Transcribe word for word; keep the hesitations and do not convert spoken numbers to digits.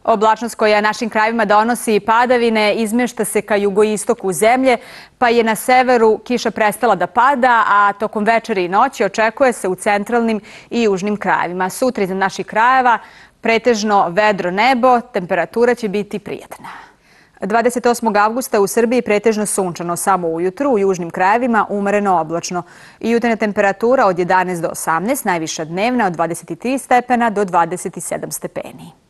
Oblačnost koja našim krajevima donosi padavine izmešta se ka jugoistoku zemlje, pa je na severu kiša prestala da pada, a tokom večeri i noći očekuje se u centralnim i južnim krajevima. Sutra iznad naših krajeva pretežno vedro nebo, temperatura će biti prijatna. dvadeset osmog avgusta u Srbiji pretežno sunčano samo ujutru, u južnim krajevima umereno oblačno. I jutarnja temperatura od jedanaest do osamnaest, najviša dnevna od dvadeset tri stepena do dvadeset sedam stepeni.